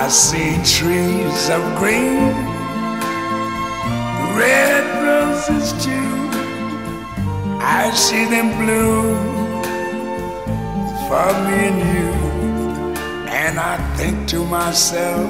see trees of green, red roses too. I see them bloom for me and you. And I think to myself,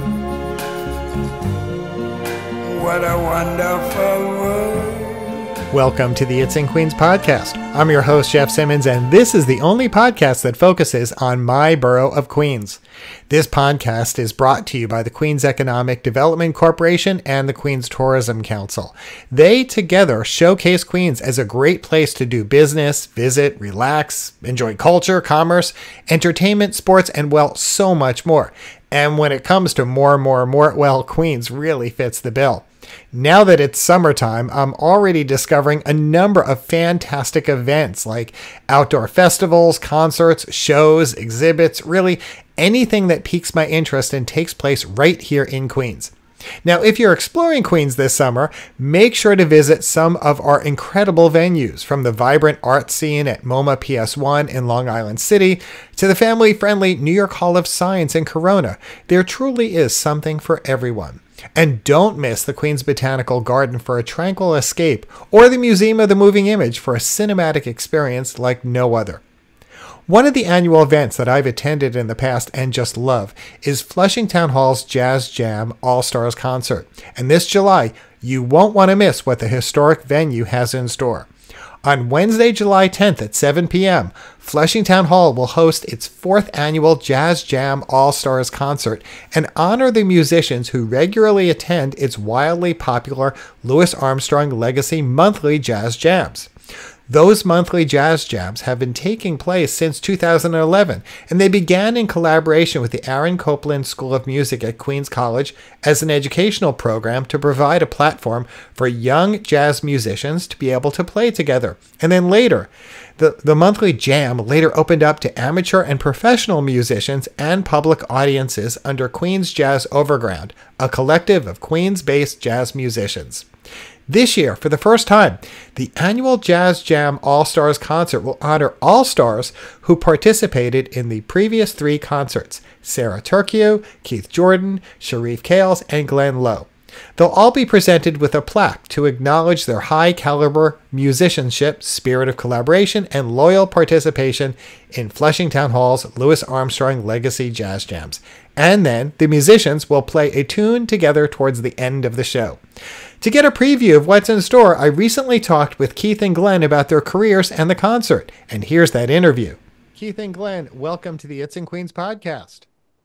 what a wonderful world. Welcome to the It's in Queens podcast. I'm your host, Jeff Simmons, and this is the only podcast that focuses on my borough of Queens. This podcast is brought to you by the Queens Economic Development Corporation and the Queens Tourism Council. They together showcase Queens as a great place to do business, visit, relax, enjoy culture, commerce, entertainment, sports, and well, so much more. And when it comes to more, well, Queens really fits the bill. Now that it's summertime, I'm already discovering a number of fantastic events like outdoor festivals, concerts, shows, exhibits, really anything that piques my interest and takes place right here in Queens. Now, if you're exploring Queens this summer, make sure to visit some of our incredible venues, from the vibrant art scene at MoMA PS1 in Long Island City to the family-friendly New York Hall of Science in Corona. There truly is something for everyone. And don't miss the Queens Botanical Garden for a tranquil escape, or the Museum of the Moving Image for a cinematic experience like no other. One of the annual events that I've attended in the past and just love is Flushing Town Hall's Jazz Jam All-Stars Concert. And this July, you won't want to miss what the historic venue has in store. On Wednesday, July 10th at 7 p.m., Flushing Town Hall will host its 4th annual Jazz Jam All-Stars Concert and honor the musicians who regularly attend its wildly popular Louis Armstrong Legacy monthly jazz jams. Those monthly jazz jams have been taking place since 2011, and they began in collaboration with the Aaron Copland School of Music at Queens College as an educational program to provide a platform for young jazz musicians to be able to play together. And then later, the monthly jam later opened up to amateur and professional musicians and public audiences under Queens Jazz Overground, a collective of Queens-based jazz musicians. This year, for the first time, the annual Jazz Jam All-Stars Concert will honor all stars who participated in the previous 3 concerts: Sarah Turkio, Keith Jordan, Sharif Kales, and Glen Lowe. They'll all be presented with a plaque to acknowledge their high-caliber musicianship, spirit of collaboration, and loyal participation in Flushing Town Hall's Louis Armstrong Legacy Jazz Jams. And then the musicians will play a tune together towards the end of the show. To get a preview of what's in store, I recently talked with Keith and Glen about their careers and the concert. And here's that interview. Keith and Glen, welcome to the It's in Queens podcast.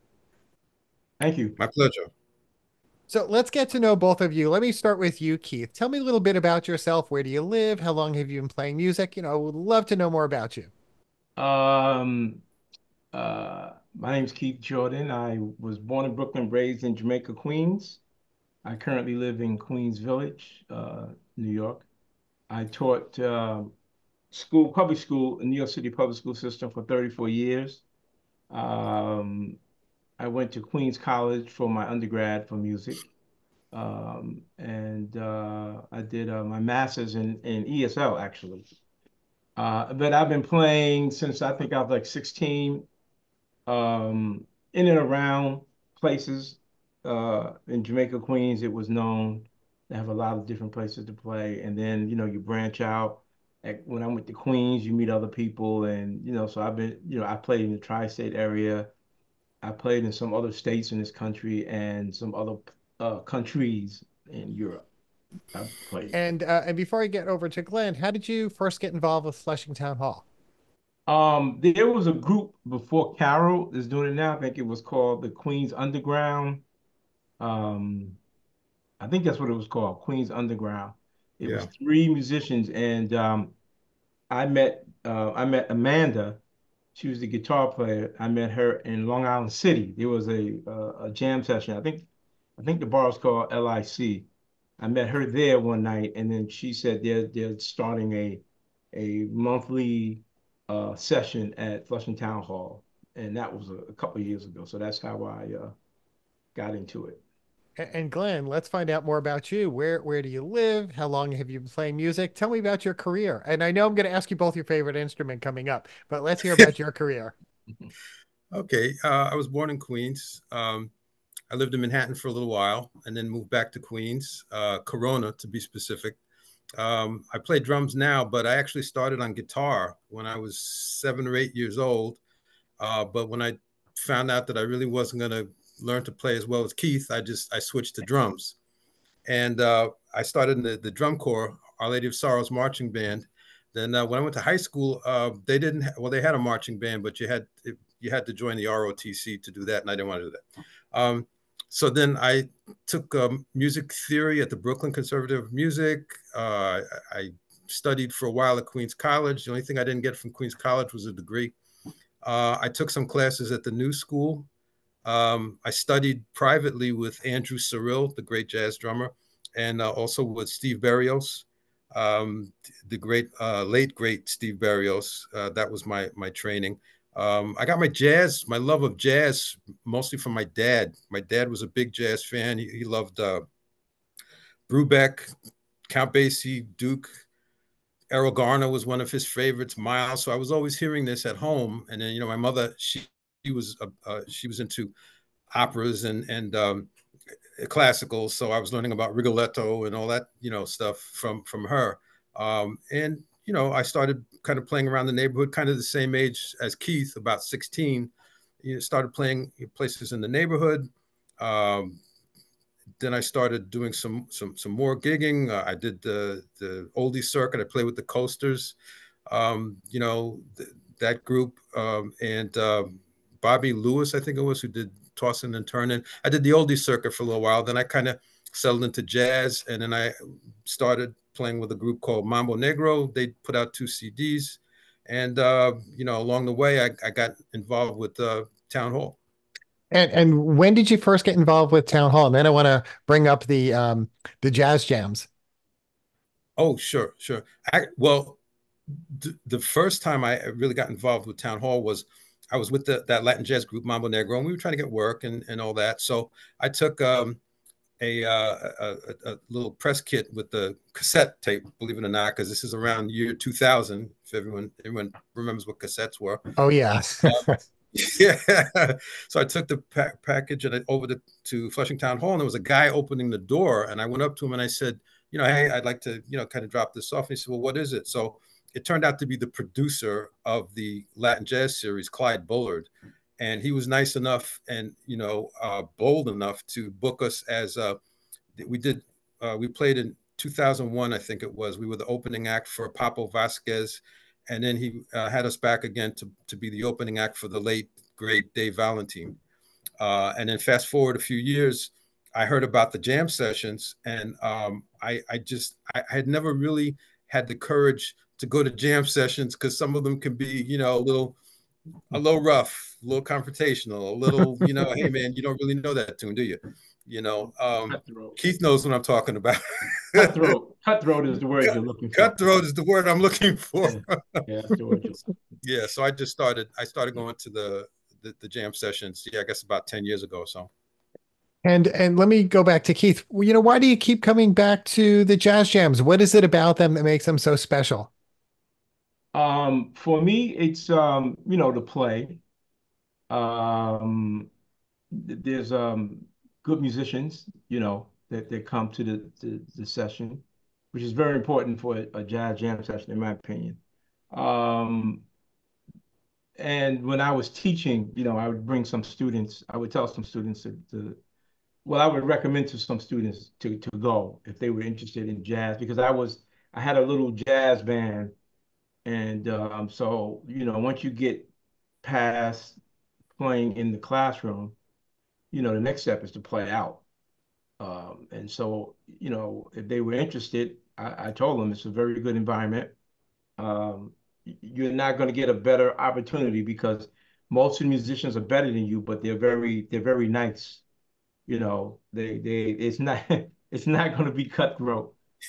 Thank you. My pleasure. So let's get to know both of you. Let me start with you, Keith. Tell me a little bit about yourself. Where do you live? How long have you been playing music? I would love to know more about you. My name is Keith Jordan. I was born in Brooklyn, raised in Jamaica, Queens. I currently live in Queens Village, New York. I taught public school in New York City public school system for 34 years. I went to Queens College for my undergrad for music. And I did my master's in ESL, actually. But I've been playing since I think I was like 16, in and around places. In Jamaica, Queens, it was known to have a lot of different places to play. And then, you branch out. When I went to Queens, you meet other people. And, so I've been, I played in the tri-state area. I played in some other states in this country and some other countries in Europe. I've played. And before I get over to Glen, how did you first get involved with Flushing Town Hall? There was a group before Carol is doing it now. I think it was called the Queens Underground. I think that's what it was called, Queens Underground. It was 3 musicians, and I met Amanda. She was the guitar player. I met her in Long Island City. There was a jam session. I think the bar was called LIC. I met her there one night, and then she said they're starting a monthly session at Flushing Town Hall, and that was a couple of years ago. So that's how I got into it. And Glen, let's find out more about you. Where do you live? How long have you been playing music? Tell me about your career. And I know I'm going to ask you both your favorite instrument coming up, but let's hear about your career. Okay. I was born in Queens. I lived in Manhattan for a little while and then moved back to Queens, Corona to be specific. I play drums now, but I actually started on guitar when I was 7 or 8 years old. But when I found out that I really wasn't going to learn to play as well as Keith, I switched to drums. And I started in the drum corps, Our Lady of Sorrows marching band. Then when I went to high school, they didn't. Well, they had a marching band, but you had to join the ROTC to do that, and I didn't want to do that. So then I took music theory at the Brooklyn Conservative of Music. I studied for a while at Queens College. The only thing I didn't get from Queens College was a degree. I took some classes at the New School. I studied privately with Andrew Cyril, the great jazz drummer, and also with Steve Berrios, the great, late great Steve Berrios. That was my training. I got my love of jazz, mostly from my dad. My dad was a big jazz fan. He loved Brubeck, Count Basie, Duke. Errol Garner was one of his favorites, Miles. So I was always hearing this at home. And then, my mother, she was into operas and classical. So I was learning about Rigoletto and all that, stuff from her. And I started kind of playing around the neighborhood, kind of the same age as Keith, about 16. Started playing places in the neighborhood. Then I started doing some more gigging. I did the oldie circuit. I played with the Coasters, that group, and Bobby Lewis, I think it was, who did Tossing and Turning. I did the oldie circuit for a little while. Then I kind of settled into jazz, and then I started playing with a group called Mambo Negro. They put out 2 CDs, and along the way, I got involved with Town Hall. And when did you first get involved with Town Hall? And then I want to bring up the jazz jams. Oh, sure, sure. Well, the first time I really got involved with Town Hall was I was with that Latin jazz group Mambo Negro, and we were trying to get work and all that. So I took a little press kit with the cassette tape, believe it or not, because this is around the year 2000. If everyone remembers what cassettes were. Oh yeah. Yeah. So I took the package and over to Flushing Town Hall, and there was a guy opening the door, and I went up to him and I said, hey, I'd like to, kind of drop this off. And he said, well, what is it? So it turned out to be the producer of the Latin Jazz series, Clyde Bullard. And he was nice enough and, bold enough to book us as we played in 2001, I think it was. We were the opening act for Papo Vasquez. And then he had us back again to be the opening act for the late, great Dave Valentine. And then fast forward a few years, I heard about the jam sessions, and I had never really had the courage to go to jam sessions because some of them can be, a little rough, a little confrontational, a little, hey man, you don't really know that tune, do you? Keith knows what I'm talking about. Cutthroat is the word you're looking for. Cutthroat is the word I'm looking for. Yeah, that's the word. Yeah, so I started going to the jam sessions. Yeah, I guess about 10 years ago or so. And let me go back to Keith. Why do you keep coming back to the jazz jams? What is it about them that makes them so special? For me, it's the play. There's good musicians, that come to the session, which is very important for a jazz jam session, in my opinion. And when I was teaching, I would bring some students. I would tell some students well, I would recommend to some students to go if they were interested in jazz, because I had a little jazz band. And so, once you get past playing in the classroom, the next step is to play out. And so, if they were interested, I told them it's a very good environment. You're not going to get a better opportunity because most of the musicians are better than you, but they're very nice. It's not it's not going to be cutthroat.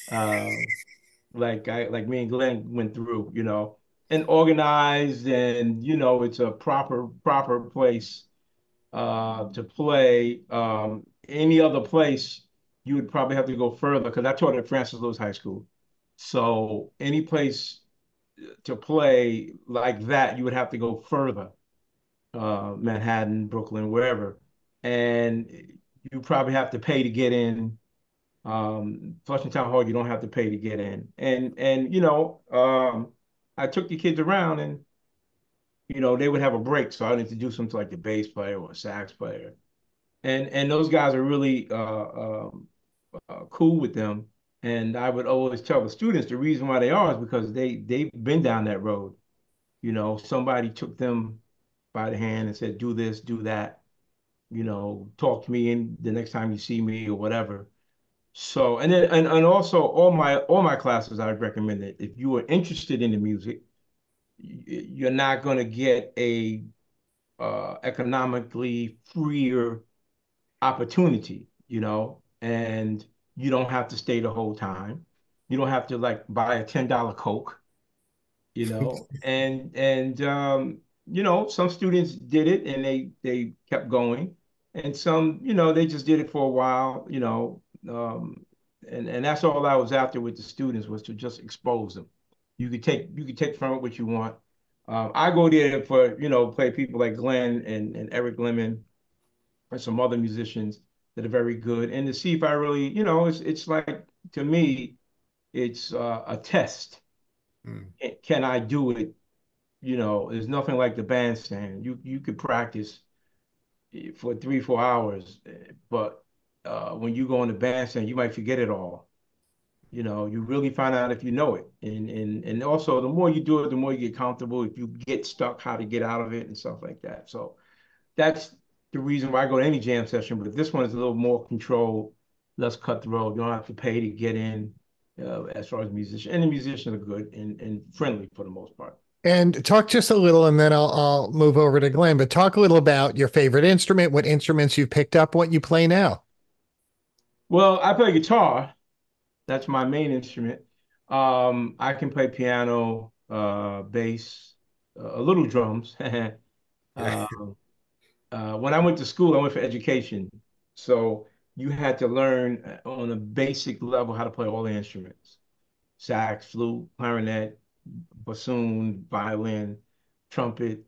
Like me and Glenn went through, and organized, and it's a proper place to play. Any other place, you would probably have to go further because I taught at Francis Lewis High School. So any place to play like that, you would have to go further, Manhattan, Brooklyn, wherever. And you probably have to pay to get in. Flushing Town Hall, you don't have to pay to get in. And I took the kids around and they would have a break, so I would introduce them to like the bass player or sax player. And those guys are really cool with them. And I would always tell the students the reason why they are is because they've been down that road. Somebody took them by the hand and said, do this, do that, talk to me in the next time you see me or whatever. So, and then and also all my classes, I would recommend it. If you are interested in the music, you're not going to get a economically freer opportunity, and you don't have to stay the whole time. You don't have to like buy a $10 Coke, and some students did it and they kept going, and some, they just did it for a while, and that's all I was after with the students, was to just expose them. You could take from it what you want. I go there for, play people like Glen and Eric Lemon and some other musicians that are very good, and to see if I really, it's like, to me, it's a test. Mm. Can I do it? There's nothing like the bandstand. You could practice for 3, 4 hours, but when you go on the bandstand, you might forget it all. You really find out if you know it, and also the more you do it, the more you get comfortable. If you get stuck, how to get out of it and stuff like that. So that's the reason why I go to any jam session. But this one is a little more controlled, less cutthroat. You don't have to pay to get in. As far as musicians, and the musicians are good and friendly for the most part. And talk just a little, and then I'll move over to Glenn. But talk a little about your favorite instrument, what instruments you've picked up, what you play now. Well, I play guitar. That's my main instrument. I can play piano, bass, a little drums. Yeah. Uh, when I went to school, I went for education. So you had to learn on a basic level how to play all the instruments: sax, flute, clarinet, bassoon, violin, trumpet.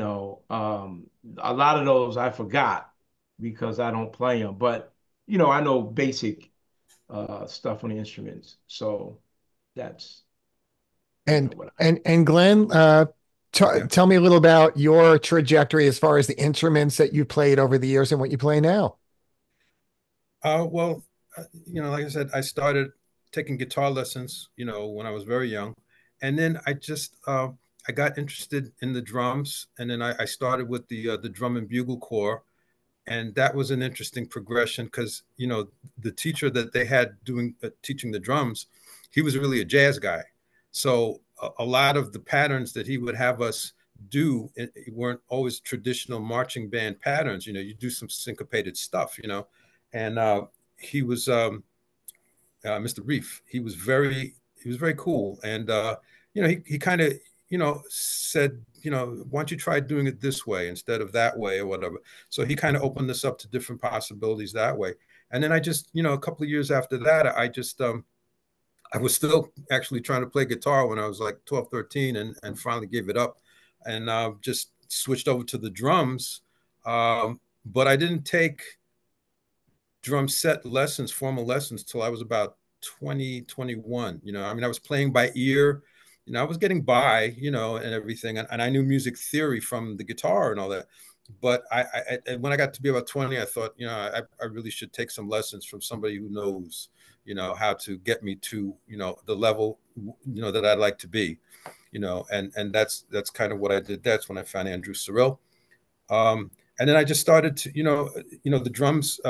A lot of those I forgot because I don't play them. But, I know basic stuff on the instruments. So that's, And what I. and Glenn, Yeah. tell me a little about your trajectory as far as the instruments that you played over the years and what you play now. Well, like I said, I started taking guitar lessons, when I was very young, and then I got interested in the drums, and then I started with the drum and bugle corps, and that was an interesting progression because the teacher that they had doing teaching the drums, he was really a jazz guy, so a lot of the patterns that he would have us do it weren't always traditional marching band patterns. You do some syncopated stuff, and he was Mr. Reef. He was very cool, and he kind of said, why don't you try doing it this way instead of that way or whatever. So he kind of opened us up to different possibilities that way. And then I just, a couple of years after that, I was still actually trying to play guitar when I was like 12, 13, and finally gave it up and just switched over to the drums. But I didn't take drum set lessons, formal lessons, till I was about 20, 21. I was playing by ear. I was getting by, and everything. And I knew music theory from the guitar and all that. But when I got to be about 20, I thought, I really should take some lessons from somebody who knows, how to get me to, the level, that I'd like to be, and that's kind of what I did. That's when I found Andrew Cyril. And then I just started to, the drums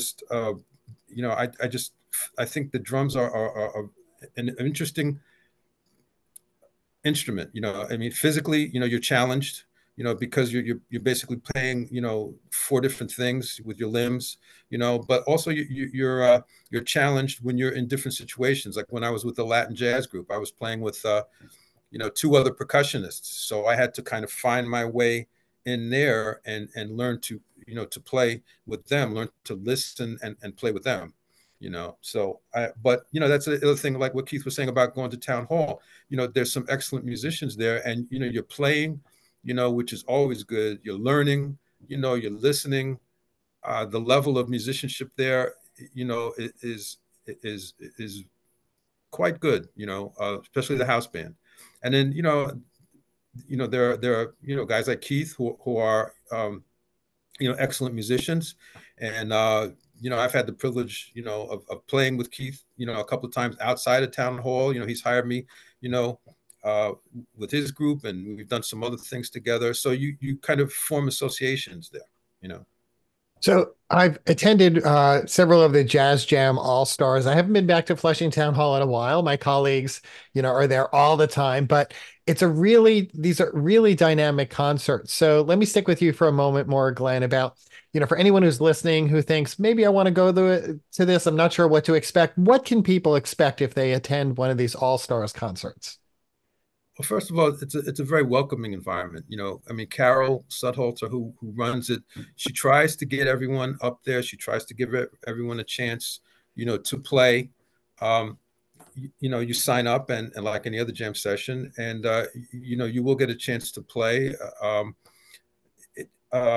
I think the drums are an interesting instrument. Physically, you're challenged, because you're basically playing, four different things with your limbs, but also you're challenged when you're in different situations. Like when I was with the Latin jazz group, I was playing with two other percussionists. So I had to kind of find my way in there and learn to, to play with them, learn to listen and play with them, So but that's the other thing, like what Keith was saying about going to town hall, there's some excellent musicians there, and, you're playing, which is always good. You're learning, you're listening. The level of musicianship there, is quite good, especially the house band. And then, there are guys like Keith who are excellent musicians, and I've had the privilege of playing with Keith a couple of times outside of town hall. He's hired me you know uh, with his group, and we've done some other things together, so you kind of form associations there you know So I've attended several of the Jazz Jam All Stars. I haven't been back to Flushing Town Hall in a while. My colleagues, are there all the time, but these are really dynamic concerts. So let me stick with you for a moment more, Glenn, about, for anyone who's listening who thinks maybe I want to go to this, I'm not sure what to expect. What can people expect if they attend one of these All Stars concerts? Well, first of all, it's a very welcoming environment. I mean, Carol Sudholter, who runs it, she tries to get everyone up there. She tries to give everyone a chance, to play. Um, you sign up, and like any other jam session, and you will get a chance to play. It,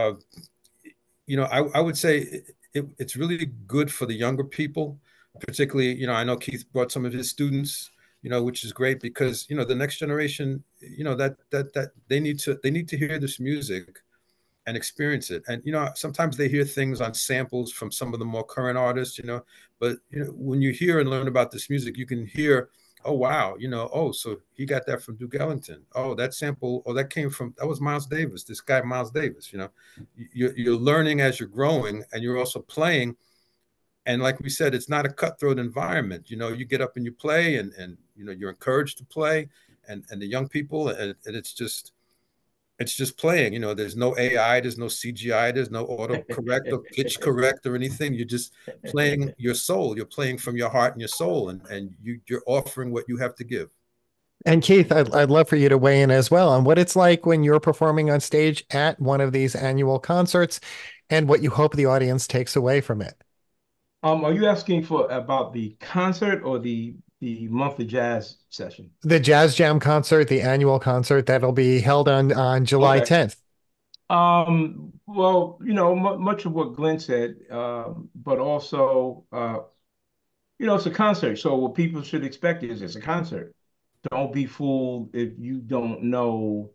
I would say it's really good for the younger people, particularly. I know Keith brought some of his students, which is great because the next generation, that they need to hear this music and experience it. And sometimes they hear things on samples from some of the more current artists, but when you hear and learn about this music, you can hear, oh wow, oh, so he got that from Duke Ellington. Oh, that sample, oh, that was Miles Davis, this guy Miles Davis. You're learning as you're growing, and you're also playing. And like we said, it's not a cutthroat environment. You get up and you play, and you're encouraged to play, and the young people, and it's just playing. There's no AI, there's no CGI, there's no auto correct or pitch correct or anything. You're just playing your soul. You're playing from your heart and your soul, and you're offering what you have to give. And Keith, I'd love for you to weigh in as well on what it's like when you're performing on stage at one of these annual concerts and what you hope the audience takes away from it. Are you asking for about the concert or the monthly jazz session? The Jazz Jam concert, the annual concert that'll be held on July Okay. 10th. Well, much of what Glenn said, but also, it's a concert. So what people should expect is it's a concert. Don't be fooled if you don't know,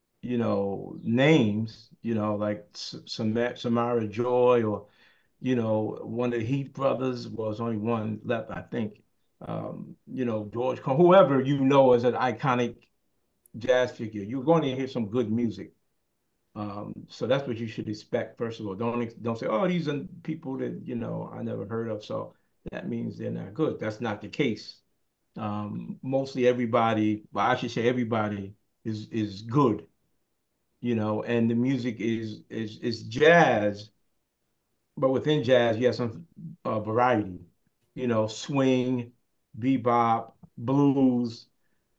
names, like Samara Joy, or, one of the Heath brothers. Was only one left, I think. George Cole, whoever as an iconic jazz figure, you're going to hear some good music. So that's what you should expect, first of all. Don't say, oh, these are people that, I never heard of, so that means they're not good. That's not the case. Mostly everybody, well, I should say everybody is good, and the music is jazz, but within jazz, you have some variety, swing, bebop, blues,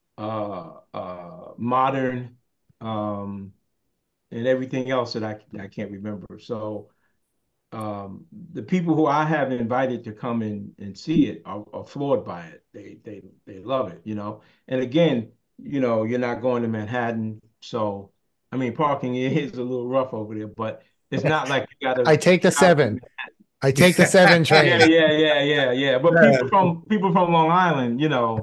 modern, um, and everything else that I can't remember. So the people who I have invited to come and see it are floored by it. They love it, And again, you're not going to Manhattan, so I mean parking is a little rough over there, but it's not like you got to I take the drive seven. I take the seven Yeah, train. yeah. But people from Long Island,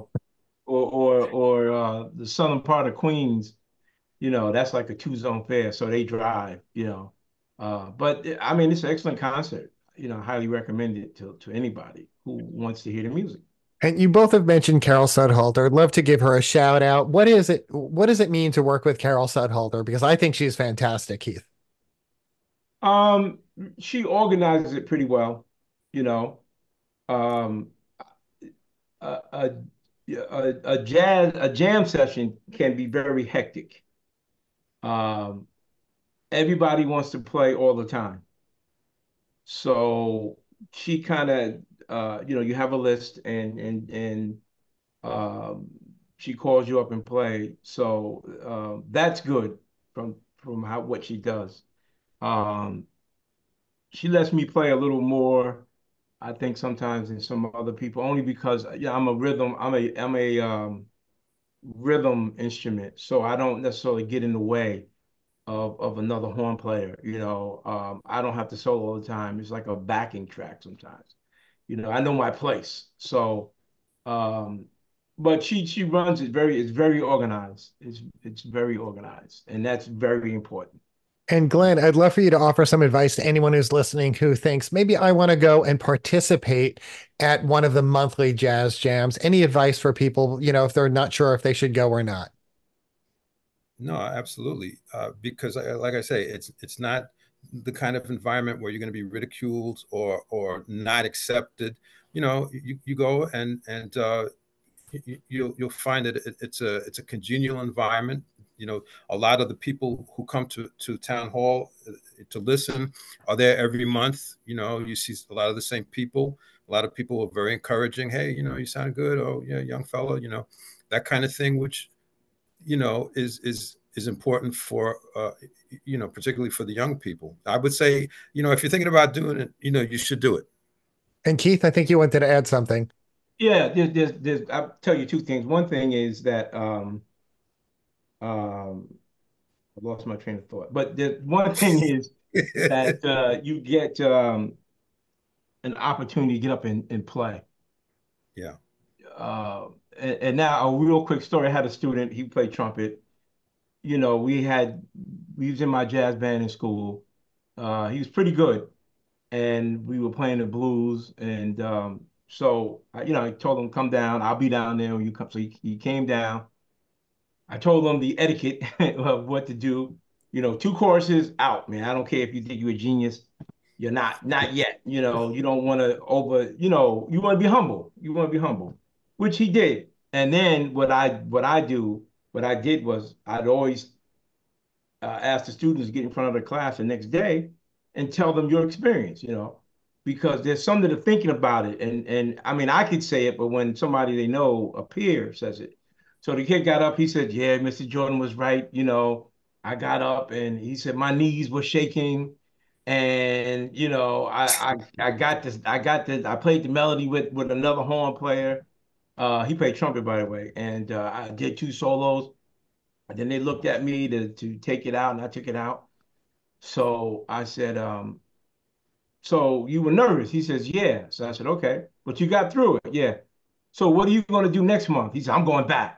or the southern part of Queens, that's like a two-zone fare, so they drive. But I mean, it's an excellent concert. I highly recommend it to anybody who wants to hear the music. And you both have mentioned Carol Sudhalter. I'd love to give her a shout out. What does it mean to work with Carol Sudhalter? Because I think she's fantastic, Keith. Um, she organizes it pretty well, you know. Um, a, a a jam session can be very hectic. Um, Everybody wants to play all the time. So she kind of, you have a list, and um, she calls you up and play. So that's good from what she does. Um, she lets me play a little more, I think, sometimes than some other people, only because I'm a rhythm instrument, so I don't necessarily get in the way. of another horn player. I don't have to solo all the time. It's like a backing track sometimes. I know my place. So, um, but she runs it it's very organized. It's very organized, and that's very important. And Glenn, I'd love for you to offer some advice to anyone who's listening who thinks maybe I want to go and participate at one of the monthly jazz jams. Any advice for people, if they're not sure if they should go or not? No, absolutely. Because, like I say, it's not the kind of environment where you're going to be ridiculed or not accepted. You go and you'll find that it's a congenial environment. A lot of the people who come to town hall to listen are there every month. You see a lot of the same people. A lot of people are very encouraging. Hey, you sound good. Oh, yeah, young fellow. That kind of thing, which is important for particularly for the young people. I would say, if you're thinking about doing it, you should do it. And Keith, I think you wanted to add something. Yeah, I'll tell you two things. One thing is that I lost my train of thought. But the one thing is that you get an opportunity to get up and play. Yeah. And now a real quick story. I had a student, he played trumpet. We was in my jazz band in school. He was pretty good. And we were playing the blues. And so, I told him, come down. I'll be down there when you come. So he came down. I told him the etiquette of what to do. 2 choruses out, man. I don't care if you think you're a genius. You're not yet. You don't want to you want to be humble. You want to be humble, which he did. And then what I did was I'd always ask the students to get in front of the class the next day and tell them your experience, because there's something to thinking about it. And I mean, I could say it, but when somebody they know, a peer, says it. So the kid got up, he said, yeah, Mr. Jordan was right. I got up and he said, my knees were shaking. And, I got this, I played the melody with another horn player. He played trumpet, by the way. And I did 2 solos. And then they looked at me to take it out, and I took it out. So I said, so you were nervous? He says, yeah. So I said, okay, but you got through it. Yeah. So what are you going to do next month? He said, I'm going back.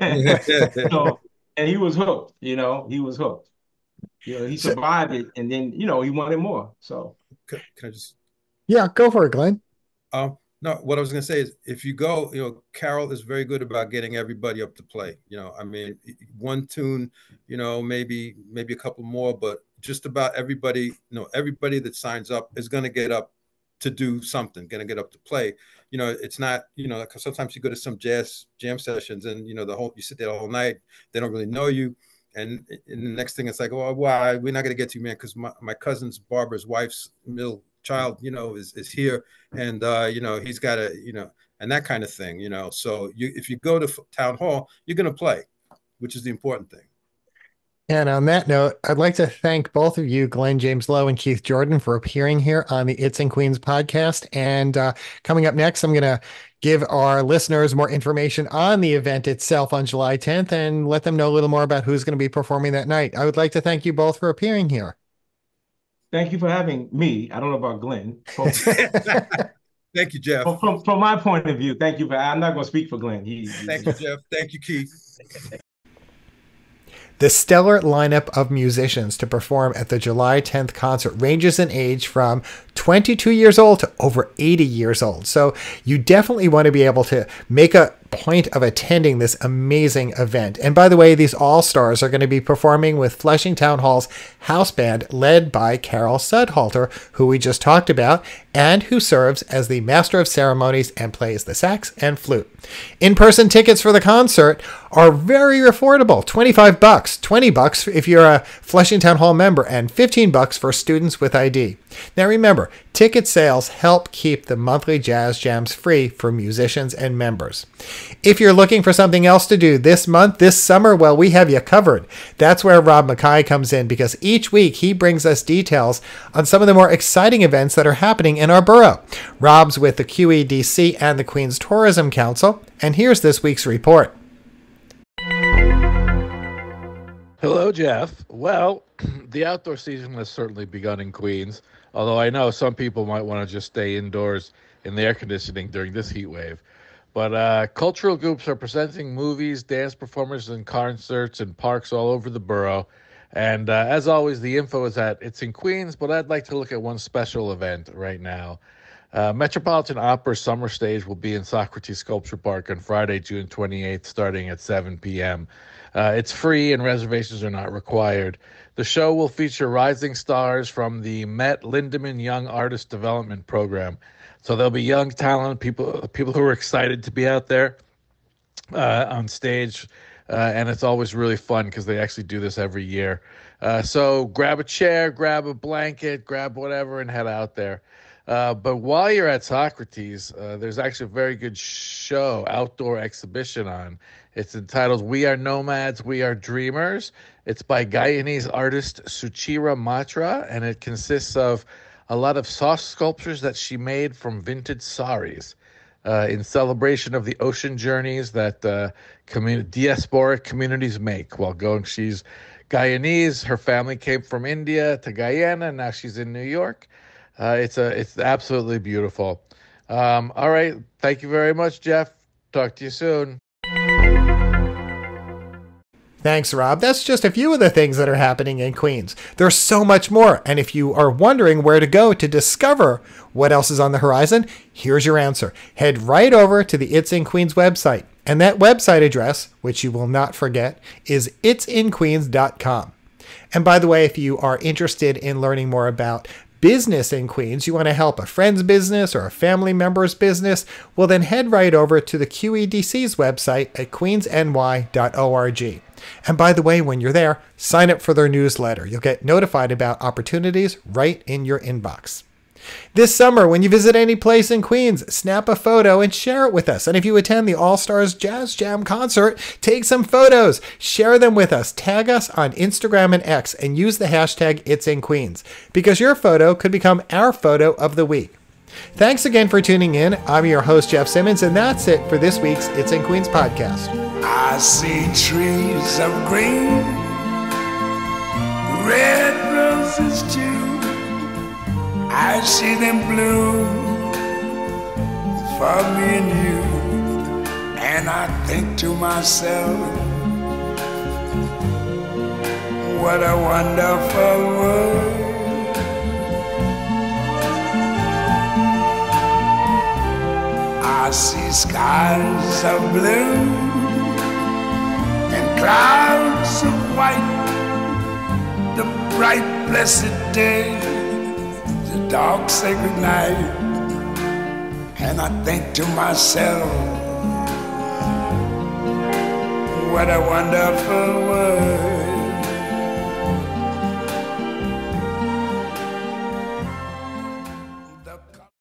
So, and he was hooked, he was hooked. He survived it, and then, he wanted more. So can I just? Yeah, go for it, Glenn. No, what I was going to say is if you go, Carol is very good about getting everybody up to play. I mean, one tune, maybe a couple more, but just about everybody, everybody that signs up is going to get up to do something, going to get up to play. It's not, because sometimes you go to some jazz jam sessions and, you sit there the whole night, they don't really know you. And the next thing it's like, well, why we're not going to get to you, man, because my cousin's Barbara's wife's middle child, is here, and he's got a, and that kind of thing, So if you go to town hall, you're going to play, which is the important thing. And on that note, I'd like to thank both of you, Glen James Lowe and Keith Jordan, for appearing here on the It's in Queens podcast. And coming up next, I'm going to give our listeners more information on the event itself on July 10th and let them know a little more about who's going to be performing that night. I would like to thank you both for appearing here. Thank you for having me. I don't know about Glenn. Thank you, Jeff. From my point of view, thank you. I'm not going to speak for Glenn. Thank you, Jeff. Thank you, Keith. The stellar lineup of musicians to perform at the July 10th concert ranges in age from 22 years old to over 80 years old. So you definitely want to be able to make a point of attending this amazing event. And by the way, these all-stars are going to be performing with Flushing Town Hall's house band led by Carol Sudhalter, who we just talked about, and who serves as the master of ceremonies and plays the sax and flute. In-person tickets for the concert are very affordable, $25, $20 if you're a Flushing Town Hall member, and $15 for students with ID. Now remember, ticket sales help keep the monthly jazz jams free for musicians and members. If you're looking for something else to do this month, this summer, well, we have you covered. That's where Rob Mackay comes in, because each week he brings us details on some of the more exciting events that are happening in our borough. Rob's with the QEDC and the Queens Tourism Council, and here's this week's report. Hello, Jeff. Well, the outdoor season has certainly begun in Queens, although I know some people might want to just stay indoors in the air conditioning during this heat wave. But cultural groups are presenting movies, dance performances, and concerts in parks all over the borough. And as always, the info is at It's in Queens, but I'd like to look at one special event right now. Metropolitan Opera's summer stage will be in Socrates Sculpture Park on Friday, June 28th, starting at 7 p.m. It's free and reservations are not required. The show will feature rising stars from the Met Lindemann Young Artist Development Program. So there'll be young talent, people who are excited to be out there on stage. And it's always really fun because they actually do this every year. So grab a chair, grab a blanket, grab whatever, and head out there. But while you're at Socrates, there's actually a very good outdoor exhibition on. It's entitled We Are Nomads, We Are Dreamers. It's by Guyanese artist Suchira Matra, and it consists of a lot of soft sculptures that she made from vintage saris in celebration of the ocean journeys that diasporic communities make while going. She's Guyanese. Her family came from India to Guyana, and now she's in New York. It's absolutely beautiful. All right. Thank you very much, Jeff. Talk to you soon. Thanks, Rob. That's just a few of the things that are happening in Queens. There's so much more. And if you are wondering where to go to discover what else is on the horizon, here's your answer. Head right over to the It's in Queens website. And that website address, which you will not forget, is itsinqueens.com. And by the way, if you are interested in learning more about business in Queens, you want to help a friend's business or a family member's business, well then head right over to the QEDC's website at queensny.org. And by the way, when you're there, sign up for their newsletter. You'll get notified about opportunities right in your inbox. This summer, when you visit any place in Queens, snap a photo and share it with us. And if you attend the All-Stars Jazz Jam concert, take some photos, share them with us, tag us on Instagram and X, and use the hashtag #It'sInQueens, because your photo could become our photo of the week. Thanks again for tuning in. I'm your host, Jeff Simmons, and that's it for this week's It's in Queens podcast. I see trees of green, red roses too. I see them bloom for me and you. And I think to myself, what a wonderful world. I see skies of blue and clouds of white, the bright blessed day, the dark sacred night. And I think to myself, what a wonderful world.